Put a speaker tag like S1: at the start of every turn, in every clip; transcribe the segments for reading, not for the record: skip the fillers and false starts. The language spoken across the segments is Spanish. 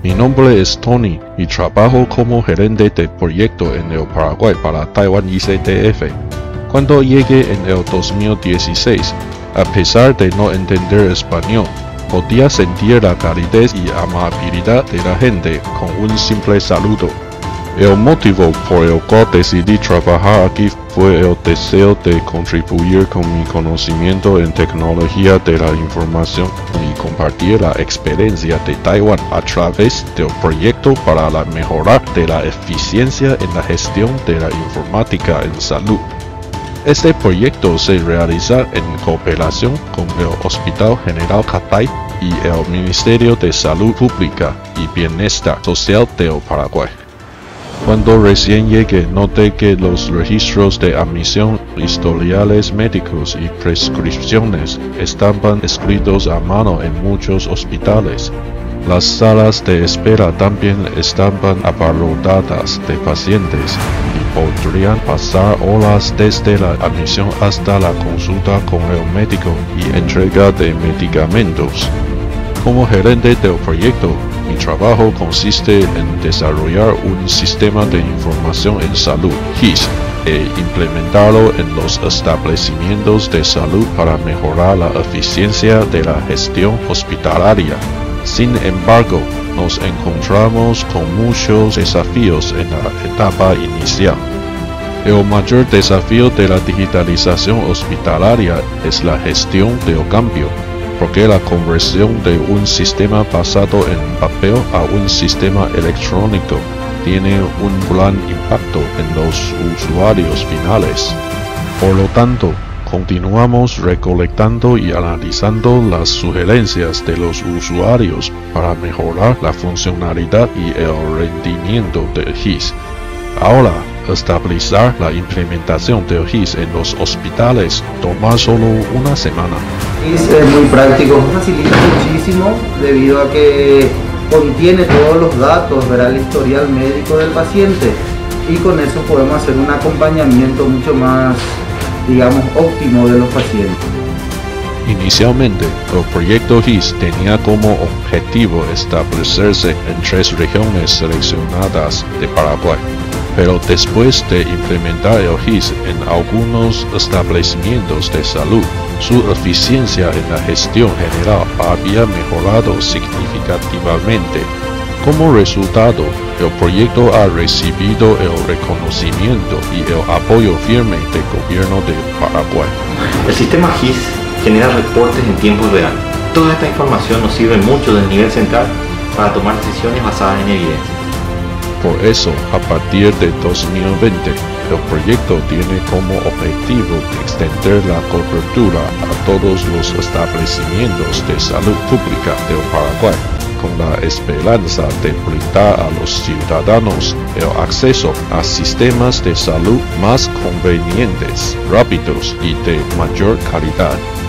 S1: Mi nombre es Tony y trabajo como gerente de proyecto en el Paraguay para Taiwan ICTF. Cuando llegué en el 2016, a pesar de no entender español, podía sentir la calidez y amabilidad de la gente con un simple saludo. El motivo por el cual decidí trabajar aquí fue el deseo de contribuir con mi conocimiento en tecnología de la información y compartir la experiencia de Taiwán a través del proyecto para la mejora de la eficiencia en la gestión de la informática en salud. Este proyecto se realiza en cooperación con el Hospital General Catay y el Ministerio de Salud Pública y Bienestar Social del Paraguay. Cuando recién llegué, noté que los registros de admisión, historiales médicos y prescripciones estaban escritos a mano en muchos hospitales. Las salas de espera también estaban abarrotadas de pacientes y podrían pasar horas desde la admisión hasta la consulta con el médico y entrega de medicamentos. Como gerente del proyecto, mi trabajo consiste en desarrollar un sistema de información en salud, HIS, e implementarlo en los establecimientos de salud para mejorar la eficiencia de la gestión hospitalaria. Sin embargo, nos encontramos con muchos desafíos en la etapa inicial. El mayor desafío de la digitalización hospitalaria es la gestión del cambio, porque la conversión de un sistema basado en papel a un sistema electrónico tiene un gran impacto en los usuarios finales. Por lo tanto, continuamos recolectando y analizando las sugerencias de los usuarios para mejorar la funcionalidad y el rendimiento del HIS. Ahora, estabilizar la implementación del HIS en los hospitales toma solo una semana.
S2: HIS es muy práctico, facilita muchísimo debido a que contiene todos los datos, verá el historial médico del paciente y con eso podemos hacer un acompañamiento mucho más, digamos, óptimo de los pacientes.
S1: Inicialmente, el proyecto HIS tenía como objetivo establecerse en 3 regiones seleccionadas de Paraguay. Pero después de implementar el HIS en algunos establecimientos de salud, su eficiencia en la gestión general había mejorado significativamente. Como resultado, el proyecto ha recibido el reconocimiento y el apoyo firme del gobierno de Paraguay.
S3: El sistema HIS genera reportes en tiempo real. Toda esta información nos sirve mucho desde el nivel central para tomar decisiones basadas en evidencia.
S1: Por eso, a partir de 2020, el proyecto tiene como objetivo extender la cobertura a todos los establecimientos de salud pública del Paraguay, con la esperanza de brindar a los ciudadanos el acceso a sistemas de salud más convenientes, rápidos y de mayor calidad.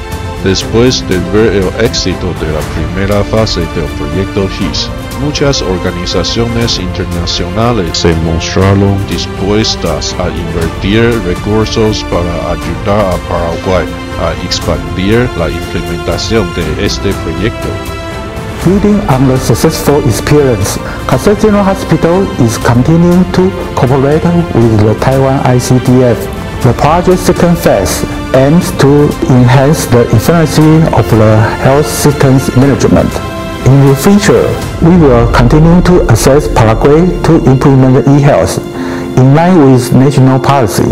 S1: Después de ver el éxito de la primera fase del proyecto HIS, muchas organizaciones internacionales se mostraron dispuestas a invertir recursos para ayudar a Paraguay a expandir la implementación de este proyecto.
S4: Building on the successful experience, Cathay General Hospital is continuing to cooperate with the Taiwan ICTF. The project's second phase aims to enhance the efficiency of the health system's management. In the future, we will continue to assess Paraguay to implement e-health in line with national policy.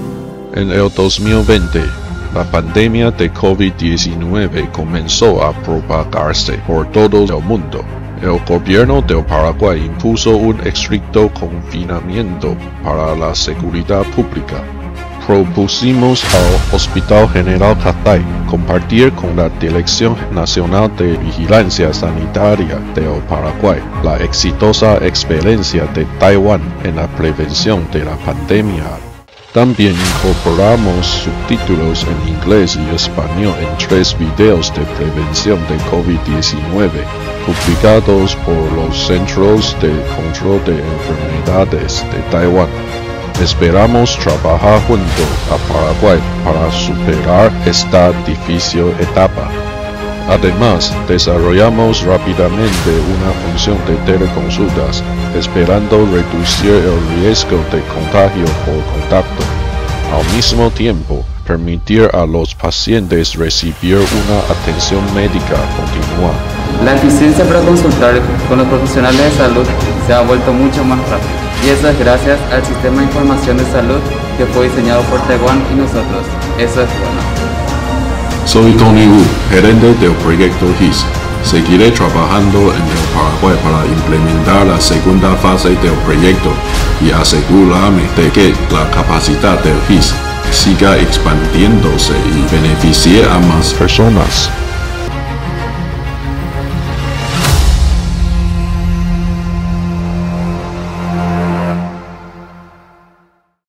S1: En el 2020, la pandemia de COVID-19 comenzó a propagarse por todo el mundo. El gobierno de Paraguay impuso un estricto confinamiento para la seguridad pública. Propusimos al Hospital General Catay compartir con la Dirección Nacional de Vigilancia Sanitaria del Paraguay la exitosa experiencia de Taiwán en la prevención de la pandemia. También incorporamos subtítulos en inglés y español en 3 videos de prevención de COVID-19 publicados por los Centros de Control de Enfermedades de Taiwán. Esperamos trabajar junto a Paraguay para superar esta difícil etapa. Además, desarrollamos rápidamente una función de teleconsultas, esperando reducir el riesgo de contagio por contacto. Al mismo tiempo, permitir a los pacientes recibir una atención médica continua.
S5: La eficiencia para consultar con los profesionales de salud se ha vuelto mucho más rápida, y eso es gracias al sistema de información de salud que fue diseñado por Taiwán y nosotros. Eso es bueno.
S1: Soy Tony Wu, gerente del proyecto HIS. Seguiré trabajando en el Paraguay para implementar la segunda fase del proyecto y asegurarme de que la capacidad del HIS siga expandiéndose y beneficie a más personas.